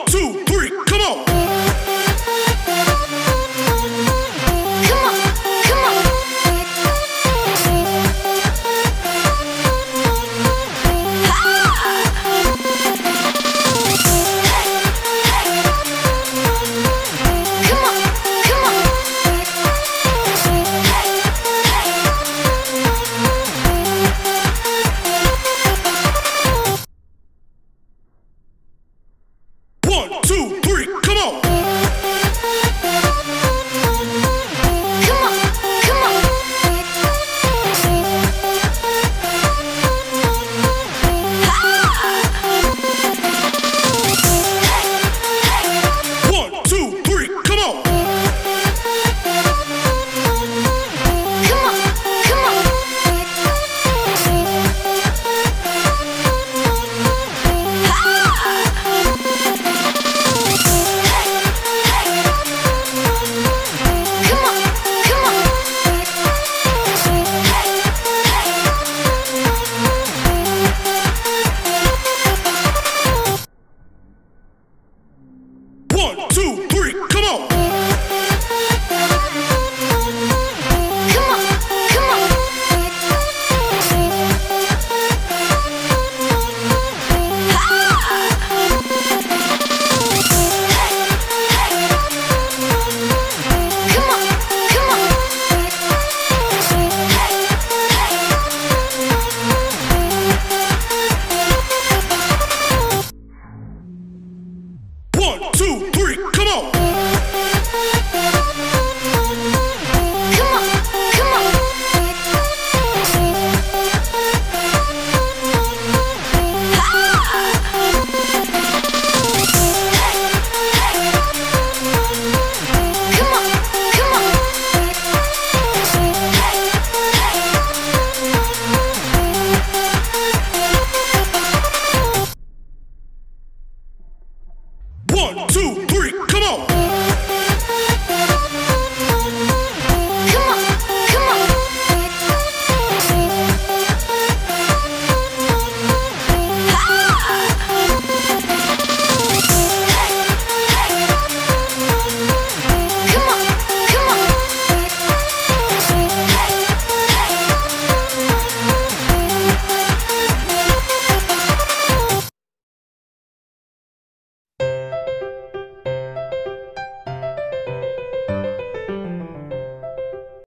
One, two, three, come on. Come on, come on. Come on, come on. One, two, three, come on. Come on, come on. One, two, three, come on. Come on, come on. Come on, come on. One, two, three, come on. Come on, come on. Come on, come on. One, two, three, come on.